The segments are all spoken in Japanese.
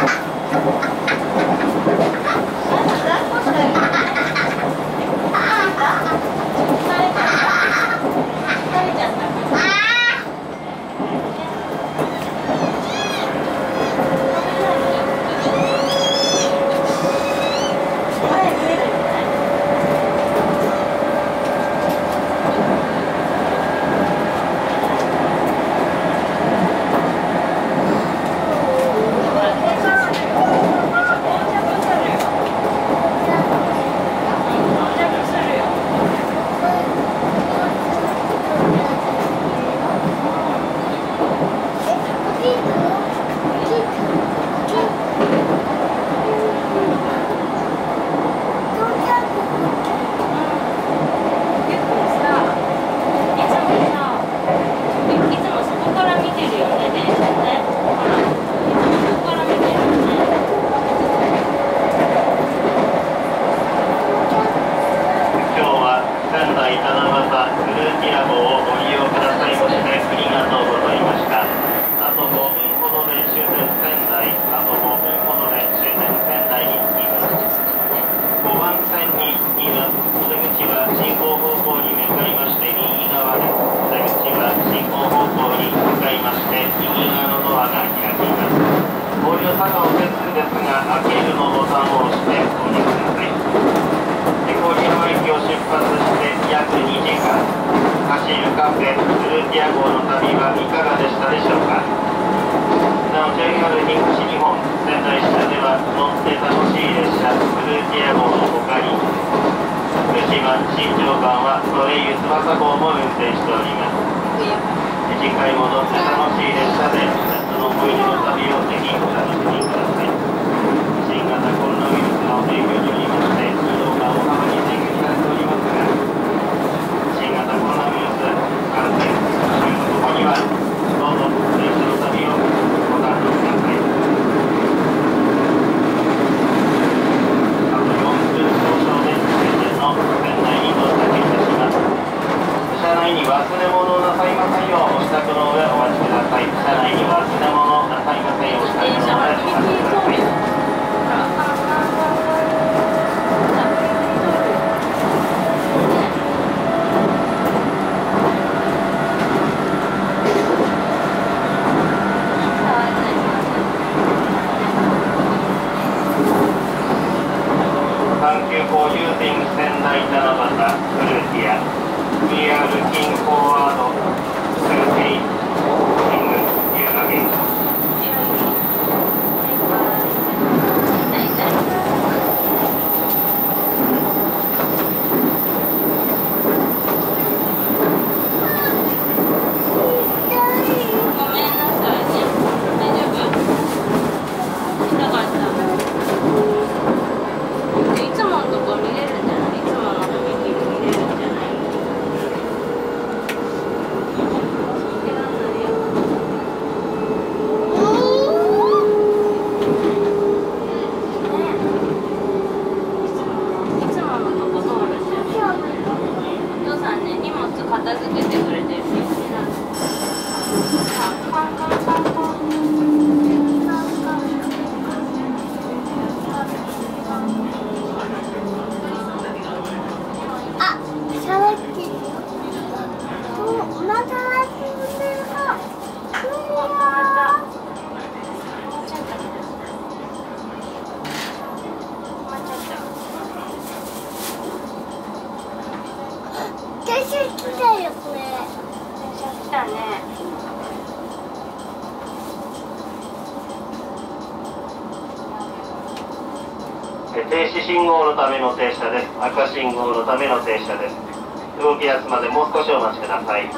停止信号のための停車です。赤信号のための停車です。動き出すまでもう少しお待ちください。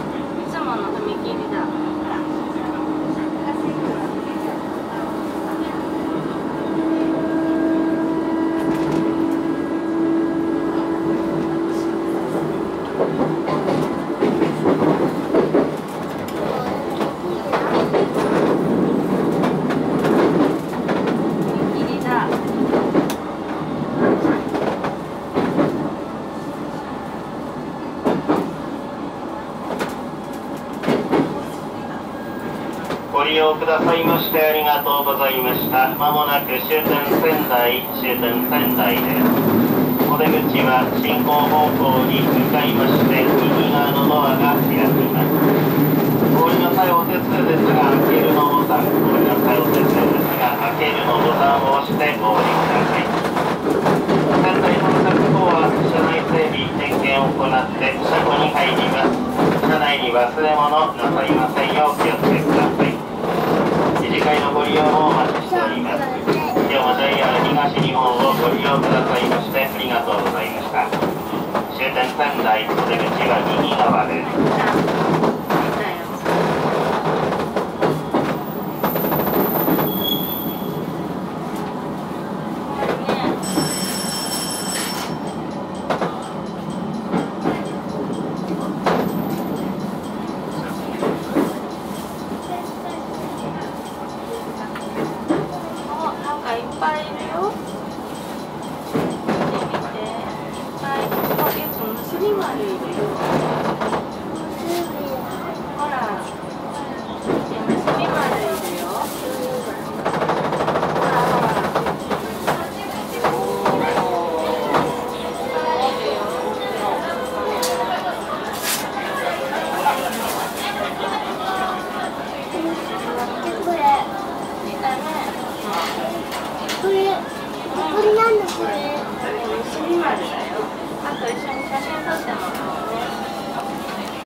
あ用くださいましてありがとうございました。まもなく終点仙台です。お出口は進行方向に向かいまして右側のドアが開きます。降りなさいお手数ですが開けるのボタン、降りなさいお手数ですが開けるのボタンを押してお降りください。仙台到着後は車内整備点検を行って車庫に入ります。車内に忘れ物なさいませんよう気をつけください。次次回のご利用をお待ちしております。今日も JR 東日本をご利用くださいましてありがとうございました。終点仙台お出口は右側です。 これなんだこれ？虫丸だよ。あと一緒に写真撮ってもらおうね。